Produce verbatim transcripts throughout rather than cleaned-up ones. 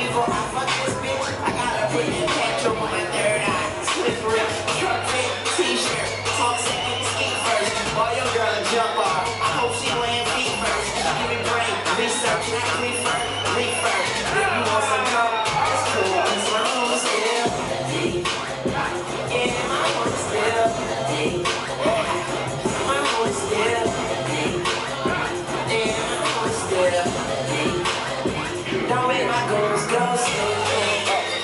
before I fuck this bitch, I gotta put that petrol on my third eye. Slippery, truck fit, t-shirt, talk second, ski first. Boy, your girl a jump off. I hope she land feet first. Give me brain, research, not refer, refer. If you want some help, it's cool. Cause my home is still deep. Yeah, my home is still deep. My home is still deep. Yeah, my home is still deep. Don't make my goals go stupid.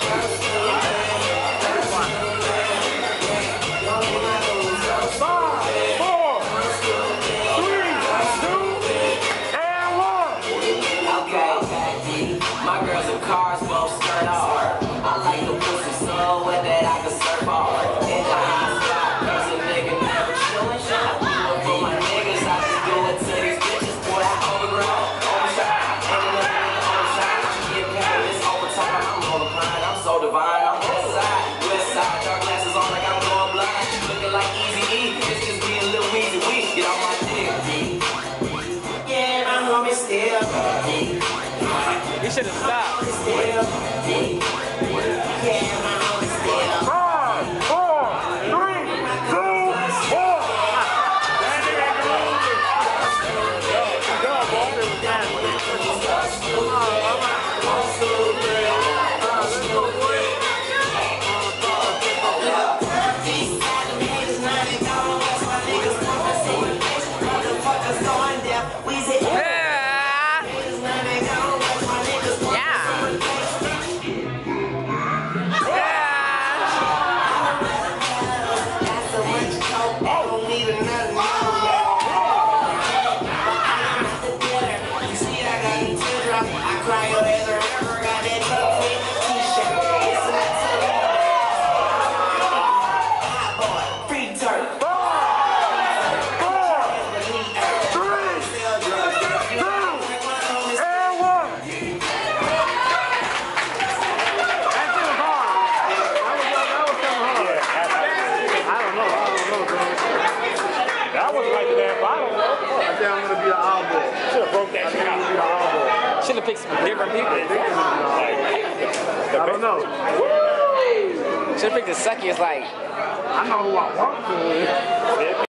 My girls in cars both skirt off. I like the pussy so wet that I can surf off. In the hot spot, cause a nigga never chillin'. I do it for my niggas, I just do it to these bitches. Boy, I overgrown, overshot. Ain't nothing overshot. Get paid, it's overtime. I'm multiplying, I'm so divine. I'm west side, west side. Dark glasses on like I'm going blind. Looking like Easy E, it's just me and Lil Weezy. We get on my dick. Yeah, my homie still deep. You should have stopped. Five, four, three, two, one. I cry your head forever, got that truck fit t-shirt. It's a hot boy, free turf. Four, three, two, and one. That shit was hard. That was, that was kind of hard. I don't know. I don't know, bro. That was like that, but I don't know. I think I'm gonna be an eyeball. Should have broke that shit out. Should have picked some different people. I don't know. Should have picked the suckiest, like. I know who I want to.